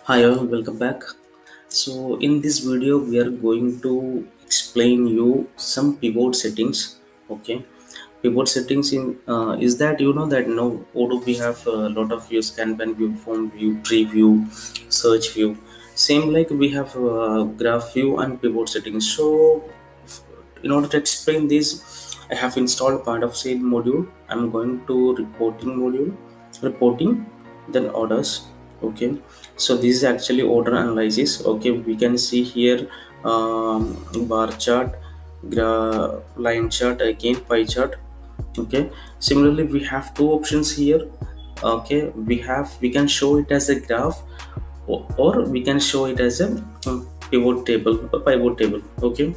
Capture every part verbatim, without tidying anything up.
Hi all, welcome back. So in this video we are going to explain you some pivot settings. Okay, pivot settings in uh, is that you know that now Odoo we have a lot of views: scan pan view, form view, tree view, search view. Same like we have uh, graph view and pivot settings. So in order to explain this, I have installed part of sale module. I'm going to reporting module, reporting, then orders. Okay, so this is actually order analysis. Okay, we can see here um, bar chart, gra line chart, again pie chart. Okay, similarly we have two options here. Okay, we have we can show it as a graph, or, or we can show it as a um, pivot table or pivot table. Okay,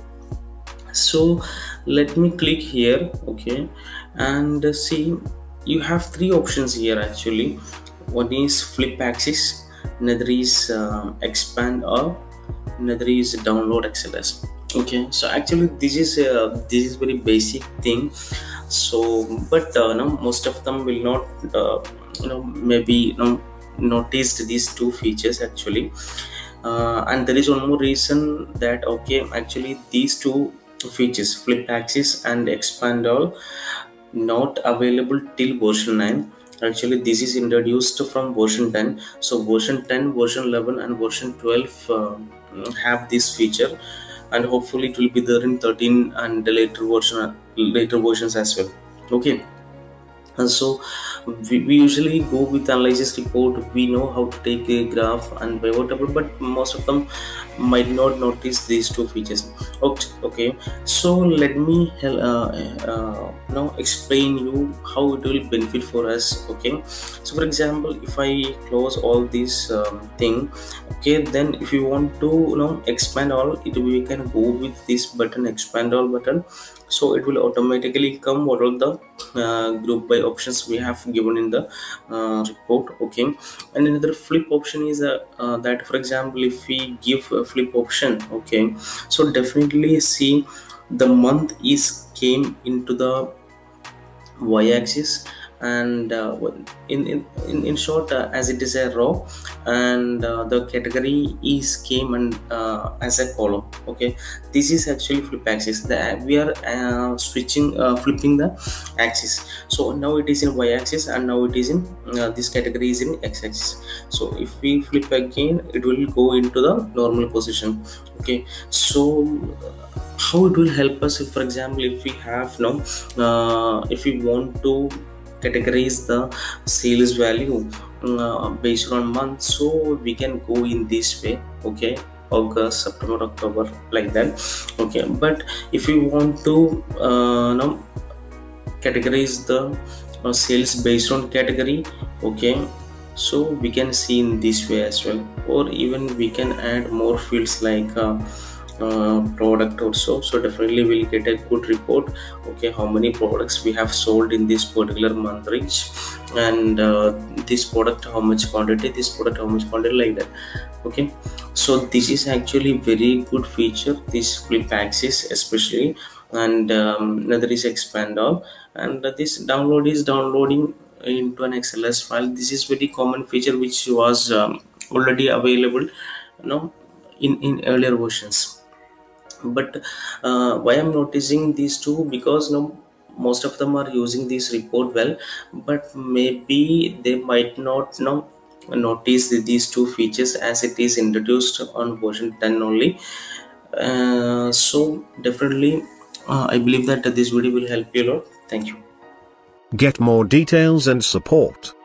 so let me click here. Okay, and see, you have three options here actually. One is flip axis, another is uh, expand, or another is download X L S. Okay, so actually this is uh, this is very basic thing. So but uh, no, most of them will not uh, you know maybe you know noticed these two features actually. Uh, and there is one more reason that okay, actually these two features, flip axis and expand all, not available till version nine. Actually this is introduced from version ten. So version ten, version eleven and version twelve uh, have this feature, and hopefully it will be there in thirteen and the later version later versions as well. Okay, and so we, we usually go with analysis report. We know how to take a graph and pivot table, but most of them might not notice these two features. Okay, okay. So let me uh, uh, now explain you how it will benefit for us. Okay, so for example, if I close all these um, thing, okay, then if you want to you know expand all, it we can go with this button, expand all button. So it will automatically come what all the uh, group by options we have given in the uh, report. Okay, and another flip option is uh, uh, that for example, if we give a flip option, okay, so definitely see the month is came into the y-axis, and uh, in, in in in short, uh, as it is a row, and uh, the category is came and uh, as a column. Okay, this is actually flip axis. The we are uh, switching uh, flipping the axis. So now it is in y-axis, and now it is in uh, this category is in x-axis. So if we flip again, it will go into the normal position. Okay, so how it will help us, if for example, if we have no uh, if we want to categorize the sales value uh, based on month, so we can go in this way. Okay, August, September, October, like that. Okay, but if we want to uh, no categorize the uh, sales based on category, okay, so we can see in this way as well. Or even we can add more fields like uh, uh, product also. So definitely we'll get a good report. Okay, how many products we have sold in this particular month reach, and uh, this product how much quantity, this product how much quantity, like that. Okay, so this is actually very good feature, this flip axis especially. And um, another is expand all, and uh, this download is downloading into an X L S file. This is very common feature which was um, already available, you know, in in earlier versions. But uh, why I'm noticing these two, because you know, most of them are using this report well, but maybe they might not you know notice these two features as it is introduced on version ten only. Uh, so definitely uh, I believe that this video will help you a lot. Thank you. Get more details and support.